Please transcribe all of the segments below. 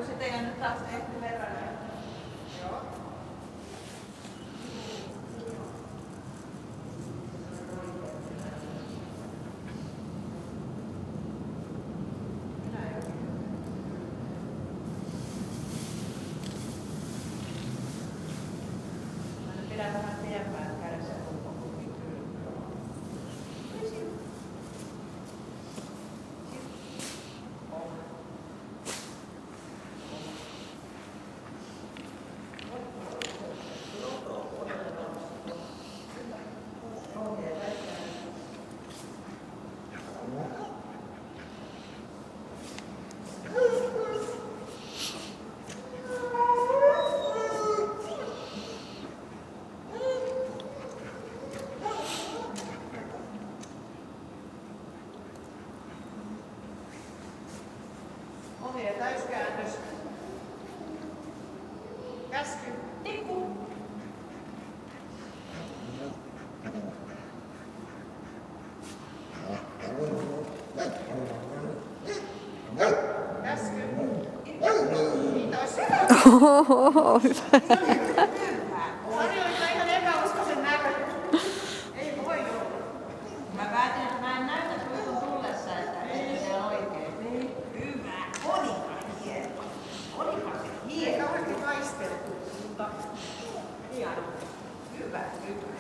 kun se teidän nyt taas ehti verran. Joo. Pidä vähän pidempään kädessä kuitenkin kylmää. Ohje täyskäännös. Käsky. Tikku. Käsky. Kiitos. Oho, hyvä. Sari oli ihan epäuskoisen näköinen. Ei voi olla. Mä päätin, että mä en näytä tuikun tullessa, että se on oikein. Hyvä. Olipa hieno. Olipa se hieno. Ei kauheasti maisteltu, mutta hieno. Hyvä, hyvä.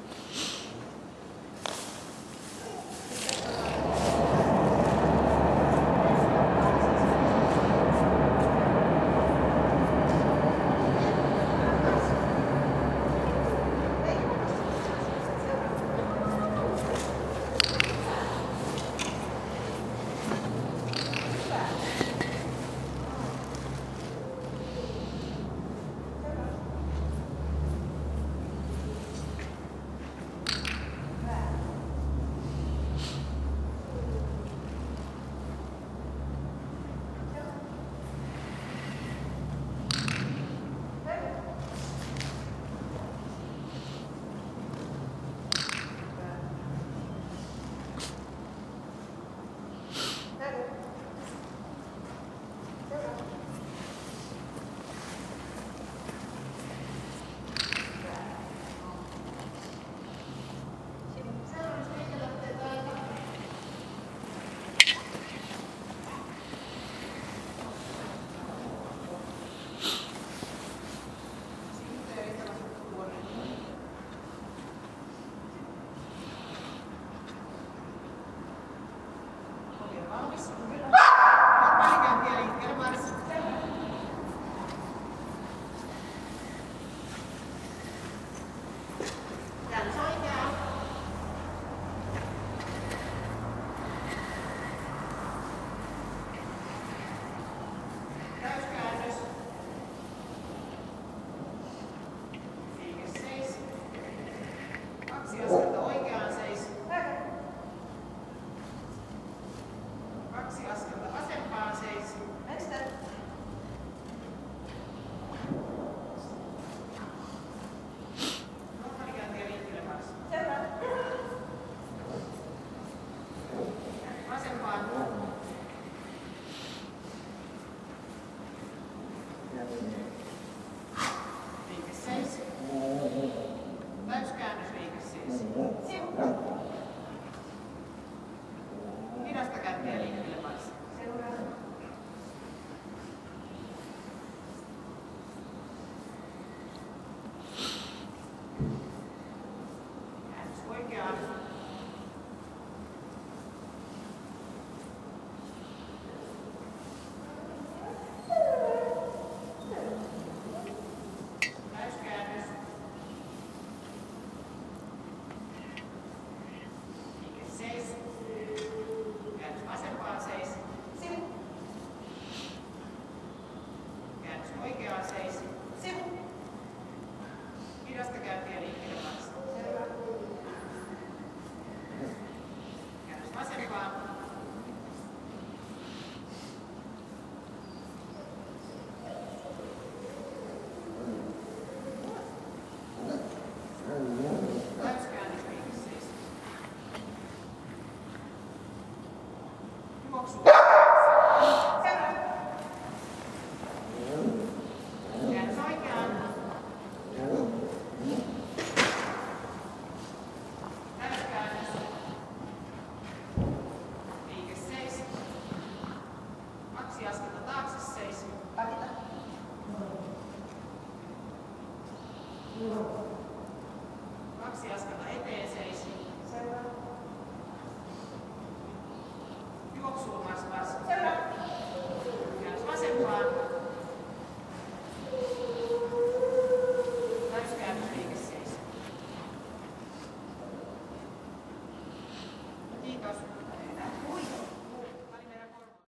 Kaksi askelta vasempaan seis. Normaalikääntiä liikkeelle kanssa. Vasempaan. Liike seis. Täyskäännös liike seis. Hidasta kättiä liikkeelle kanssa. Käännös oikeaan. 2 askelta taakse seis. Pakita. 2 askelta eteen seis.